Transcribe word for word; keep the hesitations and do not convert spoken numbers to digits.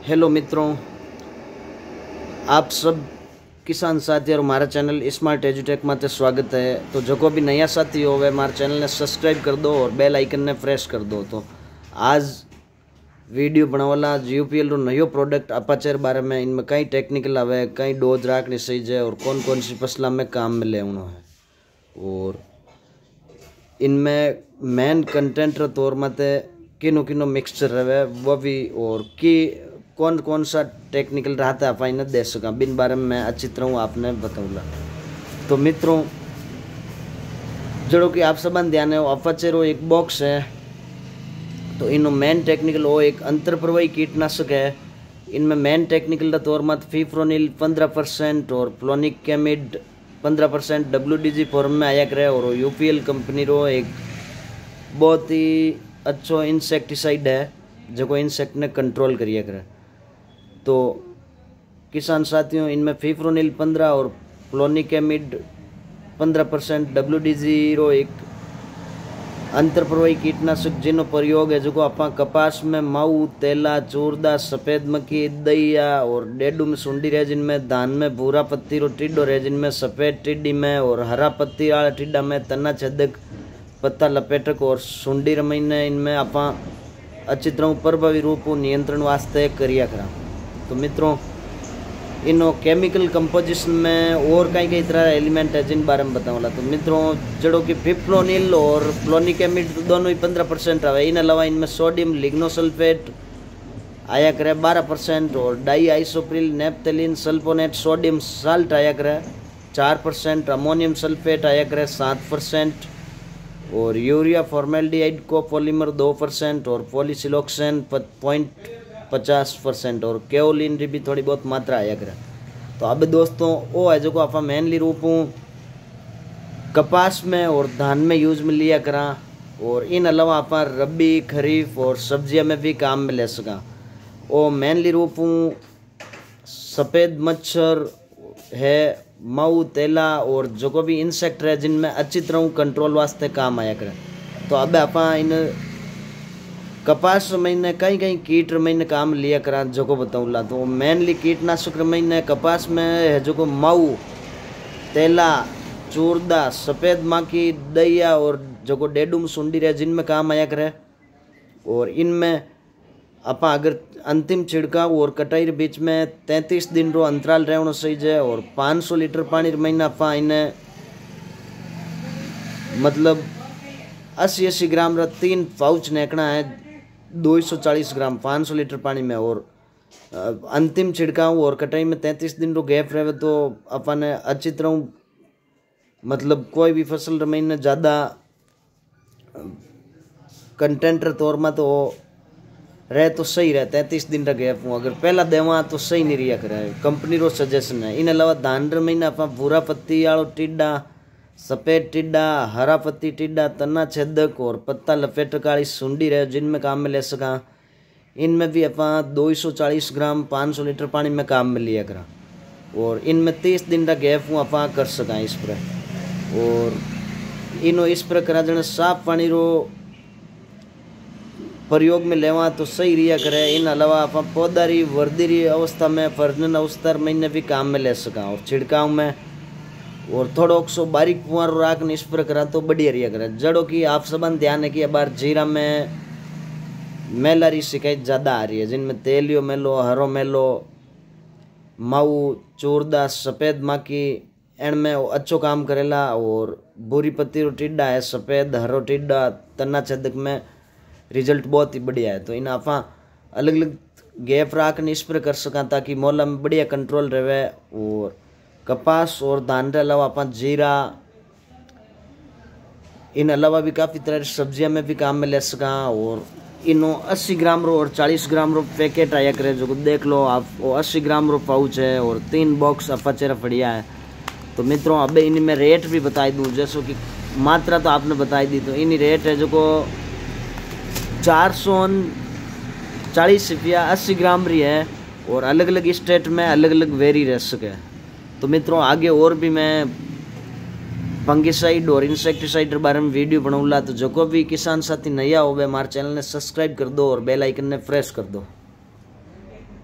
Hello मित्रों, आप सब किसान साथी और हमारा चैनल स्मार्ट एजुटेक में स्वागत है। तो जो को भी नया साथी हो वे हमारे चैनल ने सब्सक्राइब कर दो और बेल आइकन ने प्रेस कर दो। तो आज वीडियो बनावाला जीयूपीएल रो नयो प्रोडक्ट अपाचेर बारे में, इनमें कई टेक्निकल आवे, कई डोज राखनी सही है और कौन कौन सी फसलों में काम में लेना है। और इनमें मेन कंटेंट रो तौर मते किनो किनो मिक्सचर रहे वो भी, और की कौन कौन सा टेक्निकल रहता है आप इन्हें दे सका, बिन बारे में मैं अच्छी तरह आपने बताऊँगा। तो मित्रों, जड़ो कि आप सब ध्यान है, अपाचेरो एक बॉक्स है। तो इनो मेन टेक्निकल वो एक अंतरप्रवाही कीटनाशक है। इनमें मेन टेक्निकल का तौर मत फीफ्रोनिल पंद्रह परसेंट और फ्लोनिकेमिड पंद्रह percent W D G form में आया करे। और यूपीएल कंपनी रो एक बहुत ही अच्छो इंसेक्टिसाइड है जो इंसेक्ट ने कंट्रोल करिए करे। तो किसान साथियों, इनमें फीफ्रोनिल पंद्रह और फ्लोनिकेमिड पंद्रह परसेंट डब्ल्यू डी जी रो एक अंतरप्रवाही कीटनाशक जिनो प्रयोग है जो आप कपास में माऊ, तेला, चूरदा, सफ़ेद मक्खी, दहिया और डेडू में सुंडी रेजिन में, धान में भूरा पत्ती रो टिड्डो रेजिन में, सफ़ेद टिड्डी में और हरा पत्ती वाला टिड्डा में, तना छेदक, पत्ता लपेटक और सुंडी रमई ने, इनमें आप अच्छी तरह प्रभावी रूप नियंत्रण वास्ते करिया करा। तो मित्रों, इनो केमिकल कंपोजिशन में और कई कई तरह एलिमेंट है जिन बारे में बताऊँगा। तो मित्रों, जड़ों की फिफ्लोनिल और फ्लोनिकेमिड दोनों ही पंद्रह परसेंट आवे। इन अलावा इनमें सोडियम लिग्नोसल्फेट आया करे बारह परसेंट और diisopropyl naphthalene sulphonate sodium salt आया करे चार परसेंट, अमोनियम सल्फेट आया करे सात परसेंट और यूरिया फॉर्मेल्डिहाइड को पॉलीमर दो परसेंट और पॉलीसिलोक्सेन पॉइंट पचास परसेंट और केओलिन भी थोड़ी बहुत मात्रा आया करे। तो अब दोस्तों, वो है जो को आप मेनली रूप कपास में और धान में यूज में लिया करा। और इन अलावा आप रबी, खरीफ और सब्जियां में भी काम में ले सका। वो मेनली रूप सफ़ेद मच्छर है, माऊ, तेला और जो को भी इंसेक्ट है जिनमें अच्छी तरह कंट्रोल वास्ते काम आया करे। तो अब आप इन कपास महीने कई कई कीट महीने काम लिया करा जो को बताऊँगा। तो मेनली कीटनाशक महीने कपास में है जो को माऊ, तेला, चूरदा, सफ़ेद माखी, दहिया और जो को डेडूम सुंडी रहे जिनमें काम आया करे। और इनमें आप अगर अंतिम छिड़काव और कटाई के बीच में तैंतीस दिन रो अंतराल रहना सही है। और पाँच सौ लीटर पानी महीना आप इन्हें मतलब अस्सी अस्सी ग्राम रा तीन पाउच नेकना है, दो सौ चालीस ग्राम पाँच सौ लीटर पानी में। और अंतिम छिड़काव और कटाई में तैंतीस दिन रो गैप रहे तो अपन अच्छी तरह मतलब कोई भी फसल महीने ज़्यादा कंटेंट तौर में तो रहे तो सही रहे। तैंतीस दिन का गैप हूँ अगर पहला देवा तो सही नहीं रिया करे, कंपनी रो सजेशन है। इन अलावा धान रे महीना आप भूरा पत्ती वालों टिड्डा, सफ़ेद टिड्डा, हरा पत्ती टिड्डा, तना छेदक और पत्ता लपेटक वाली सुंडी रहे जिनमें काम में ले सका। इनमें भी आप दो सौ चालीस ग्राम पाँच सौ लीटर पानी में काम में लिया करा। और इनमें तीस दिन का गैप हूँ आप कर सका स्प्रे। और इनो स्प्रे करा जने साफ पानी रो प्रयोग में लेवा तो सही रिया करे। इन अलावा आप पौधारी वर्दीरी अवस्था में प्रजनन अवस्था महीने भी काम में ले सका। और छिड़काव में और थोड़ो सो बारीक फुहारो राख ने स्प्रे करा तो बढ़िया रिया करे। जड़ों की आप सबन ध्यान है कि अब बार जीरा में मेलारी शिकायत ज़्यादा आ रही है, जिनमें तेलियो मेलो, हरो मेलो, माऊ, चूरदा, सफ़ेद माखी इनमें अच्छो काम करेला। और भूरी पत्ती रो टिड्डा है, सफ़ेद हरो टिड्डा, तना छेदक में रिजल्ट बहुत ही बढ़िया है। तो इन आप अलग अलग गैप राख ने स्प्रे कर सका ताकि मौला में बढ़िया कंट्रोल रहे। और कपास और धान के अलावा आप जीरा, इन अलावा भी काफ़ी तरह की सब्जियां में भी काम में ले सका। और इनो अस्सी ग्राम रो और चालीस ग्राम रो पैकेट आया करे जो देख लो आप, वो अस्सी ग्राम रो पाउच है और तीन बॉक्स अपाचेरा बढ़िया है। तो मित्रों, अब इनमें रेट भी बता दूँ, जैसो कि मात्रा तो आपने बताई दी। तो इन रेट है जो को चार सौ चालीस रुपया अस्सी ग्राम रही है और अलग अलग स्टेट में अलग अलग वेरी रह सके। तो मित्रों, आगे और भी मैं फंगिसाइड और इंसेक्टिसाइड के बारे में वीडियो बनाऊँगा। तो जो को भी किसान साथी नया हो हमारे चैनल ने सब्सक्राइब कर दो और बेल आइकन ने प्रेस कर दो।